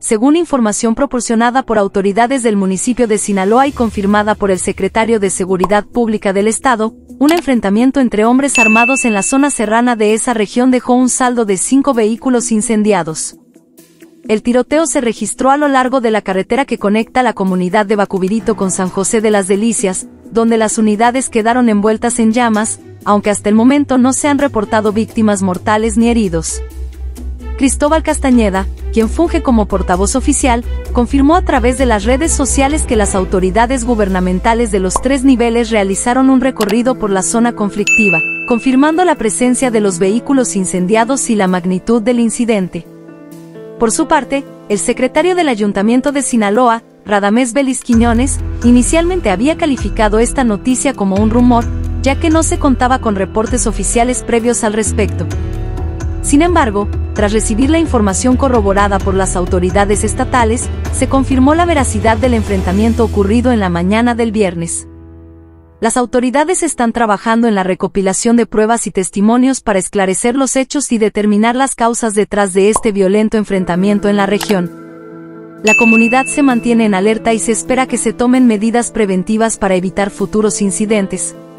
según información proporcionada por autoridades del municipio de Sinaloa y confirmada por el secretario de Seguridad Pública del Estado, un enfrentamiento entre hombres armados en la zona serrana de esa región dejó un saldo de 5 vehículos incendiados. El tiroteo se registró a lo largo de la carretera que conecta la comunidad de Bacubirito con San José de las Delicias, donde las unidades quedaron envueltas en llamas, aunque hasta el momento no se han reportado víctimas mortales ni heridos. Cristóbal Castañeda, quien funge como portavoz oficial, confirmó a través de las redes sociales que las autoridades gubernamentales de los 3 niveles realizaron un recorrido por la zona conflictiva, confirmando la presencia de los vehículos incendiados y la magnitud del incidente. Por su parte, el secretario del Ayuntamiento de Sinaloa, Radamés Vélez Quiñones, inicialmente había calificado esta noticia como un rumor, ya que no se contaba con reportes oficiales previos al respecto. Sin embargo, tras recibir la información corroborada por las autoridades estatales, se confirmó la veracidad del enfrentamiento ocurrido en la mañana del viernes. Las autoridades están trabajando en la recopilación de pruebas y testimonios para esclarecer los hechos y determinar las causas detrás de este violento enfrentamiento en la región. La comunidad se mantiene en alerta y se espera que se tomen medidas preventivas para evitar futuros incidentes.